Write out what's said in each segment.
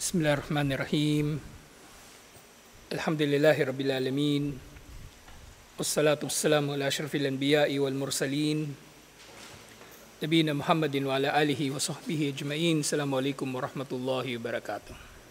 Bismillahirrahmanirrahim. Alhamdulillahi Rabbil Alamin. Wassalatu wassalamu ala asyrafil anbiya'i wal mursalin. Nabiyina Muhammadin wa ala alihi wa sahbihi ajma'in. Assalamualaikum warahmatullahi wabarakatuh.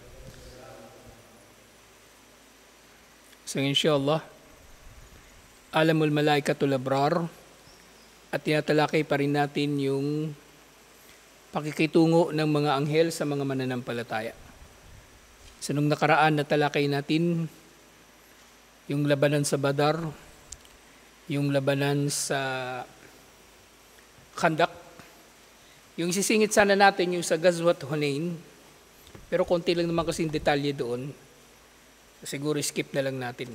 So insyaAllah, Alamul Malaikatul Abrar, at tinatalakay pa rin natin yung pakikitungo ng mga anghel sa mga mananampalataya. So nung nakaraan natalakay natin yung labanan sa Badar, yung labanan sa Khandak. Yung sisingit sana natin yung sa Ghazwat Hunain, pero konti lang naman kasing detalye doon. Siguro skip na lang natin.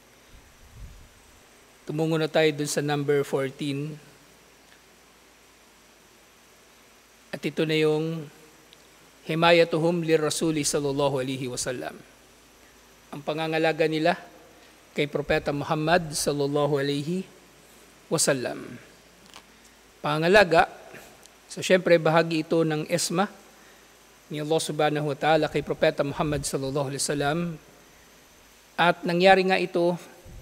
Tumungo na tayo doon sa number 14. At ito na yung himayatuhum lirrasuli sallallahu alaihi wasallam. Ang pangangalaga nila kay Propeta Muhammad sallallahu alaihi wasallam. Pangalaga, so syempre bahagi ito ng esma ni Allah subhanahu wa ta'ala kay Propeta Muhammad sallallahu alaihi wasallam. At nangyari nga ito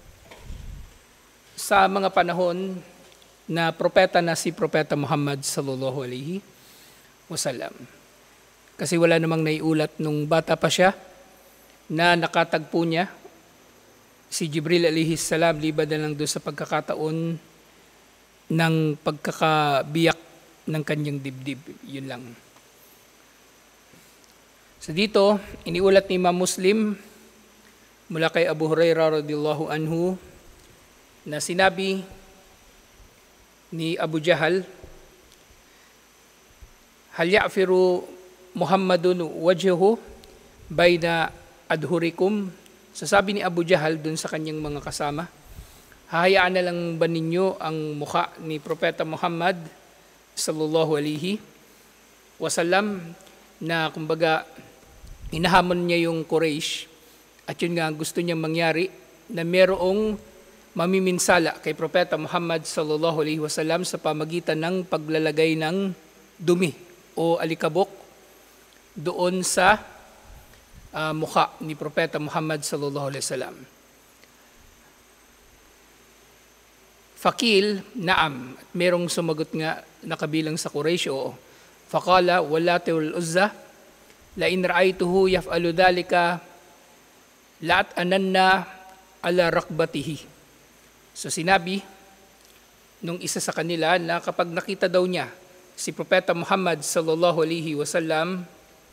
sa mga panahon na propeta na si Propeta Muhammad sallallahu alaihi wasallam. Kasi wala namang naiulat nung bata pa siya na nakatagpo niya si Jibril alaihi salam liban na lang doon sa pagkakataon ng pagkakabiyak ng kanyang dibdib. Yun lang. So dito, iniulat ni Imam Muslim mula kay Abu Hurairah radhiyallahu anhu na sinabi ni Abu Jahal, hal ya'firu Muhammadun wajhahu bayna adhurikum. Sasabi ni Abu Jahal dun sa kanyang mga kasama, hahayaan na lang ba ninyo ang mukha ni Propeta Muhammad sallallahu alaihi wasallam na kumbaga inahamon niya yung Quraysh at yun nga gusto niya mangyari na merong mamiminsala kay Propeta Muhammad sallallahu alaihi wasallam sa pamagitan ng paglalagay ng dumi o alikabok doon sa mukha ni Propeta Muhammad sallallahu alaihi wasallam. Fakil, naam. Merong sumagot nga nakabilang sa Quraysh, oo. Faqala, wallati wal uzza, la in ra'aytuhu yaf'alu dhalika la'at ananna ala rakbatihi. So sinabi nung isa sa kanila na kapag nakita daw niya si Propeta Muhammad sallallahu alaihi wasallam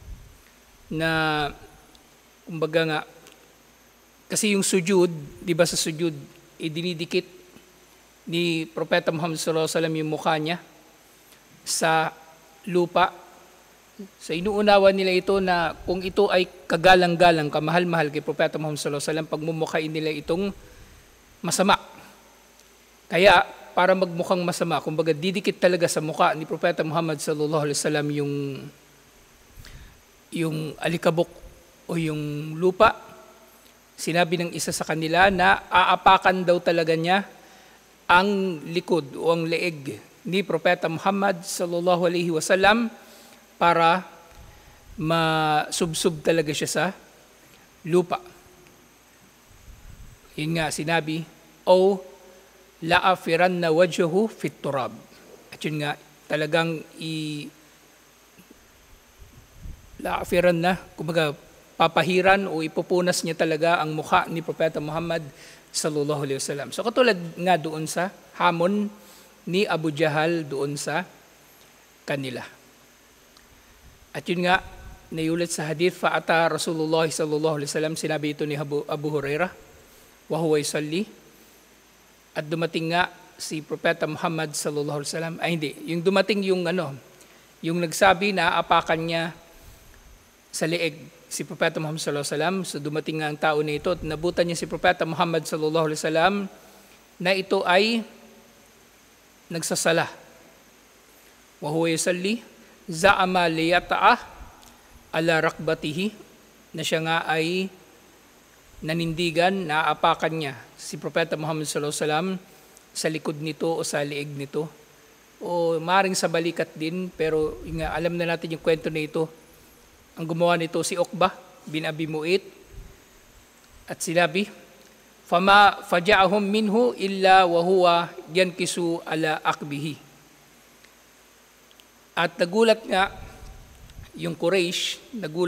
na kumbaga nga kasi yung sujud, di ba sa sujud dinidikit ni Propeta Muhammad sallallahu alaihi wasallam yung mukha niya sa lupa. So inuunawa nila ito na kung ito ay kagalang-galang, kamahal-mahal kay Propeta Muhammad sallallahu alaihi wasallam, pagmumukhain nila itong masama. Kaya para magmukhang masama, kumbaga didikit talaga sa mukha ni Propeta Muhammad sallallahu alaihi wasallam yung alikabok o yung lupa. Sinabi ng isa sa kanila na aapakan daw talaga niya ang likod o ang leeg ni Propeta Muhammad sallallahu alaihi wasallam para masubsub talaga siya sa lupa. Yun nga sinabi, o la'afiranna wajhahu fit turab. At yun nga talagang la'afiran na, kumbaga papahiran o ipupunas niya talaga ang mukha ni Propeta Muhammad sallallahu alaihi wasallam. So katulad nga doon sa hamon ni Abu Jahal doon sa kanila. At yun nga, naiulat sa hadith, fa'ata Rasulullah sallallahu alaihi wasallam, sinabi ito ni Abu Hurairah, wa huwa yusalli, at dumating nga si Propeta Muhammad sallallahu alaihi wasallam, ay hindi, yung dumating yung yung nagsabi na apakan niya sa leeg si Propeta Muhammad sallallahu alaihi wasallam. So dumating nga ang tao na ito at nabutan niya si Propeta Muhammad sallallahu alaihi wasallam na ito ay nagsasala. Wa huwa yusalli za'ama liyata'ah ala rakbatihi, na siya nga ay nanindigan, naapakan niya si Propeta Muhammad sallallahu alaihi wasallam sa likod nito o sa leeg nito o maring sa balikat din, pero alam na natin yung kwento na ito Ang gumawa nito si Uqbah bin Abi Mu'ayt at sinabi, "Fama faja'ahum minhu illa wa huwa yankisu ala akbihi." At nagulat yung Quraysh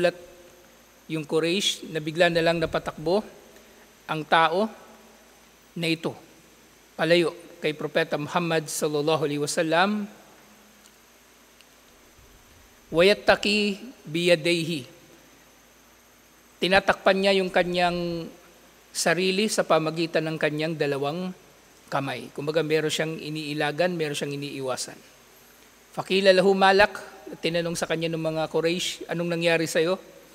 na bigla na lang napatakbo ang tao na ito palayo kay Propeta Muhammad sallallahu alaihi wasallam. Wayattaki biyadayhi. Tinatakpan niya yung kanyang sarili sa pamagitan ng kanyang dalawang kamay. Kumbaga meron siyang iniilagan, meron siyang iniiwasan. Fakila lahu malak, tinanong sa kanya ng mga Quraysh, anong nangyari sa'yo?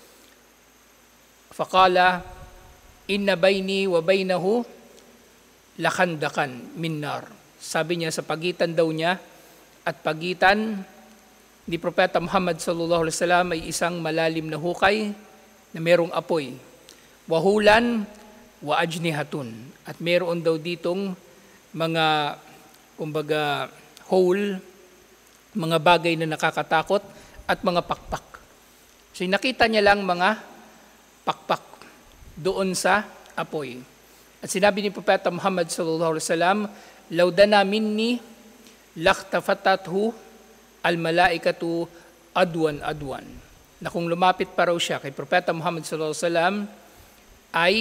Fakala, inna bayni wa baynahu lakhandakan min nar. Sabi niya sa pagitan daw niya at pagitan ni Propeta Muhammad sallallahu alaihi wasallam ay isang malalim na hukay na merong apoy. Wahulan wa ajnihatun. At meron daw ditong mga kumbaga hole, mga bagay na nakakatakot at mga pakpak. So nakita niya lang mga pakpak doon sa apoy. At sinabi ni Propeta Muhammad sallallahu alaihi wasallam, "Law dana minni lakhtafatathu al-malaikatu adwan." Na kung lumapit pa raw siya kay Propeta Muhammad sallallahu alaihi wasallam ay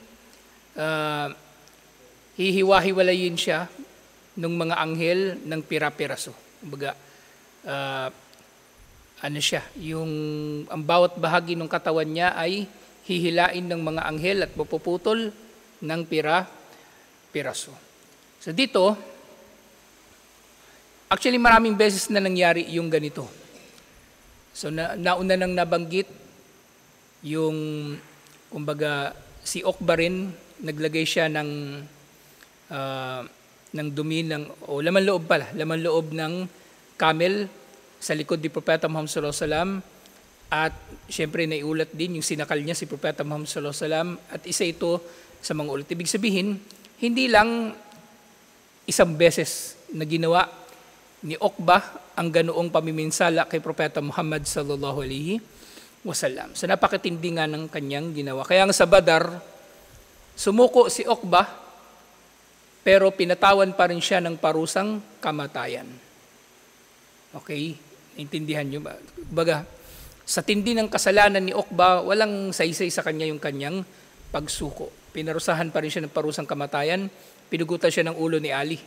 hihiwa-hiwalayin siya ng mga anghel ng pira-piraso. Kumbaga, ang bawat bahagi ng katawan niya ay hihilain ng mga anghel at mapuputol ng pira-piraso. So dito, actually, maraming beses na nangyari yung ganito. So, nauna nang nabanggit yung, kumbaga, si Uqbah rin, naglagay siya ng dumi, laman loob ng camel sa likod ni Propeta Muhammad sallallahu alaihi wasallam. At syempre, naiulat din yung sinakal niya si Propeta Muhammad sallallahu alaihi wasallam. At isa ito sa mga ulit. Ibig sabihin, hindi lang isang beses na ginawa ni Uqbah ang ganoong pamiminsala kay Propeta Muhammad sallallahu alaihi wasallam. So napakatindi nga ng kanyang ginawa. Kaya nga sa Badar, sumuko si Uqbah, pero pinatawan pa rin siya ng parusang kamatayan. Okay? Intindihan niyo ba? Baga, sa tindi ng kasalanan ni Uqbah, walang saysay sa kanya yung kanyang pagsuko. Pinarusahan pa rin siya ng parusang kamatayan, pinugutan siya ng ulo ni Ali.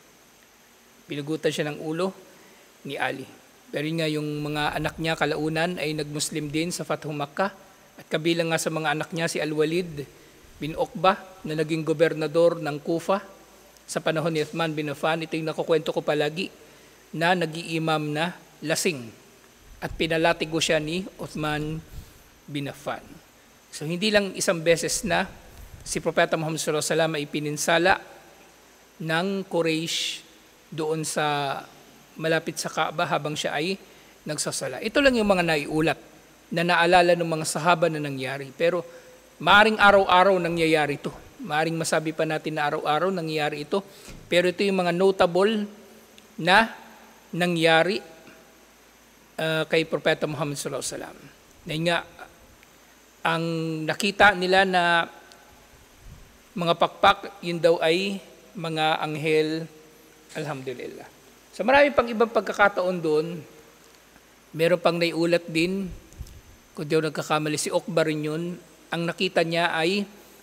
Pero yun nga, yung mga anak niya kalaunan ay nagmuslim din sa Fathu Makkah. At kabilang nga sa mga anak niya si Al-Walid bin Uqbah na naging gobernador ng Kufa sa panahon ni Uthman bin Affan. Ito yung nakukwento ko palagi na nag-iimam na lasing at pinalatigo siya ni Uthman bin Affan. So hindi lang isang beses na si Propeta Muhammad sallallahu alaihi wasallam ay pininsala ng Quraysh doon sa malapit sa Kaaba habang siya ay nagsasala. Ito lang yung mga naiulat na naalala ng mga sahaba na nangyari. Pero maaring araw-araw nangyayari ito. Maaring masabi pa natin na araw-araw nangyayari ito. Pero ito yung mga notable na nangyari kay Propeta Muhammad sallallahu alaihi wasallam. Dahil nga, ang nakita nila na mga pakpak, yun daw ay mga anghel. Alhamdulillah. So marami pang ibang pagkakataon doon. Meron pang naiulat din, kung di ako nagkakamali, si Uqbah rin yun. Ang nakita niya ay,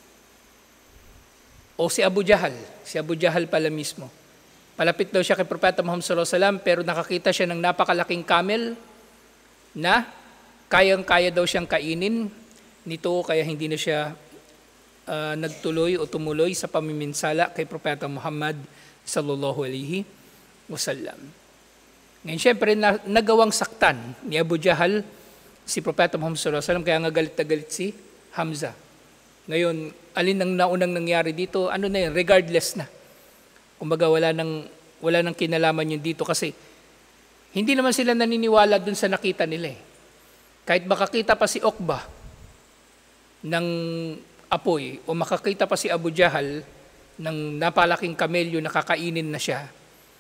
si Abu Jahal. Si Abu Jahal pala mismo. Palapit daw siya kay Propeta Muhammad sallallahu alaihi wasallam, pero nakakita siya ng napakalaking camel na kayang-kaya daw siyang kainin nito, kaya hindi na siya nagtuloy o tumuloy sa pamiminsala kay Propeta Muhammad sallallahu alaihi wasallam. Ngayon, syempre, nagawang saktan ni Abu Jahal si Propeta Muhammad sallallahu alaihi wasallam, kaya nga galit na galit si Hamza. Ngayon, alin ang naunang nangyari dito? Ano na yun? Regardless na. Kumbaga, wala nang kinalaman yun dito kasi hindi naman sila naniniwala dun sa nakita nila eh. Kahit makakita pa si Uqbah ng apoy o makakita pa si Abu Jahal ng napalaking kamelyo na kakainin na siya,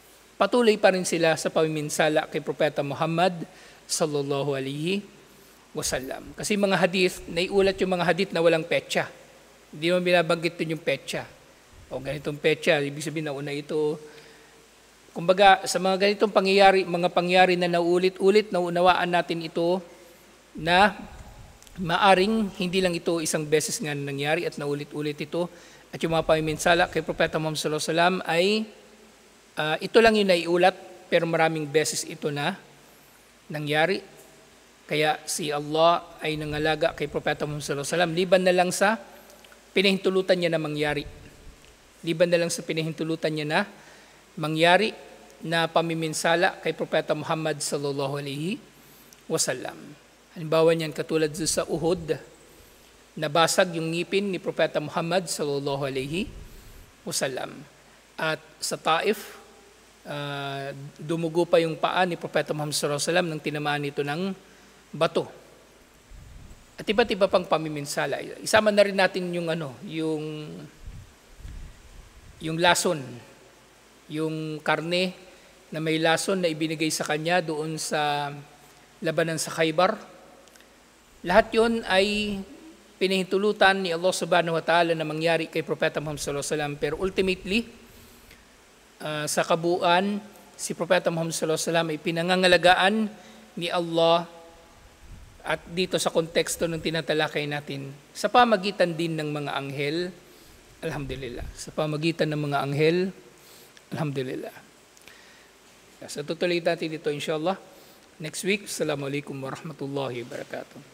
patuloy pa rin sila sa pamiminsala kay Propeta Muhammad sallallahu alaihi wasallam. Kasi mga hadith, naiulat yung mga hadith na walang petsa. Hindi mo binabanggit din yung petsa. O ganitong petsa, ibig sabihin na una ito. Kumbaga, sa mga ganitong pangyayari, mga pangyayari na naulit-ulit, naunawaan natin ito na maaring hindi lang ito isang beses nga nangyari at naulit-ulit ito. At yung mga pamiminsala kay Propeta Muhammad sallallahu alaihi wasallam ay ito lang yung naiulat, pero maraming beses ito na nangyari. Kaya si Allah ay nangalaga kay Propeta Muhammad sallallahu alaihi wasallam, liban na lang sa pinahintulutan niya na mangyari. Liban na lang sa pinahintulutan niya na mangyari na pamiminsala kay Propeta Muhammad sallallahu alaihi wasallam. Halimbawa niyan katulad sa Uhud, nabasag yung ngipin ni Propeta Muhammad sallallahu alaihi wasallam. At sa Taif, dumugo pa yung paa ni Propeta Muhammad sallallahu alaihi wasallam nang tinamaan nito ng bato. At iba't iba pang pamiminsala. Isama na rin natin yung yung lason, yung karne na may lason na ibinigay sa kanya doon sa labanan sa Khaybar. Lahat yun ay pinahintulutan ni Allah subhanahu wa ta'ala na mangyari kay Propeta Muhammad sallallahu alaihi wasallam. Pero ultimately, sa kabuuan, si Propeta Muhammad sallallahu alaihi wasallam ay pinangangalagaan ni Allah, at dito sa konteksto ng tinatalakay natin, sa pamagitan din ng mga anghel, alhamdulillah. Sa pamagitan ng mga anghel, alhamdulillah. So tutuloy natin dito inshallah next week. Assalamualaikum warahmatullahi wabarakatuh.